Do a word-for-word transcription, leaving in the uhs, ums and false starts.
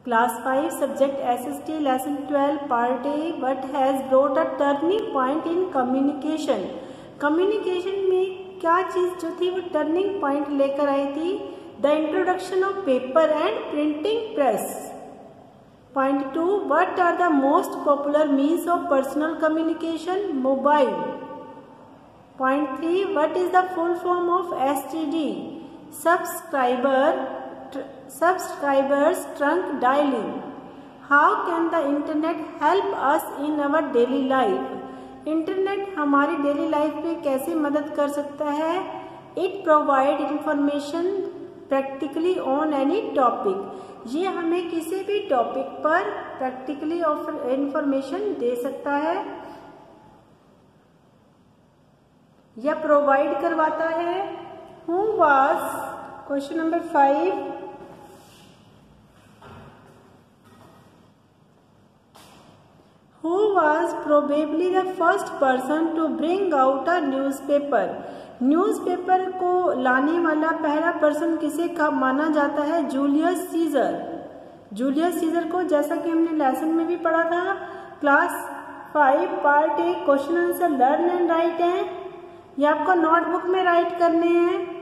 Class five subject S S T lesson twelve part A what has brought a turning point in communication। communication में क्या चीज़ जो थी वो turning point लेकर आई थी? The introduction of paper and printing press। Point two, what are the most popular means of personal communication? Mobile। Point three, what is the full form of S T D? Subscriber subscribers trunk dialing। How can the internet help us in our daily life? Internet हमारी daily life में कैसे मदद कर सकता है? It provide information practically on any topic। ये हमें किसी भी टॉपिक पर प्रैक्टिकली इंफॉर्मेशन दे सकता है या प्रोवाइड करवाता है। Who was question number five, Who was probably the first person to bring out a newspaper? Newspaper को लाने वाला पहला पर्सन किसे का माना जाता है? Julius Caesar. जूलियस सीजर को, जैसा कि हमने लेसन में भी पढ़ा था, class five part A question answer learn and write है। ये आपको नोटबुक में राइट करने हैं।